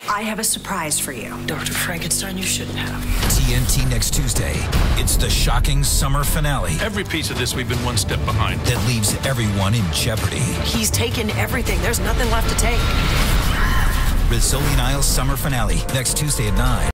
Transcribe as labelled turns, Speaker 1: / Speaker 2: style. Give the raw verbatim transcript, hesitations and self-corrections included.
Speaker 1: I have a surprise for you.
Speaker 2: Doctor Frankenstein, you shouldn't have.
Speaker 3: T N T next Tuesday. It's the shocking summer finale
Speaker 4: Every piece of this, we've been one step behind.
Speaker 3: that leaves everyone in jeopardy.
Speaker 2: He's taken everything. There's nothing left to take.
Speaker 3: Rizzoli and Isles summer finale next Tuesday at nine.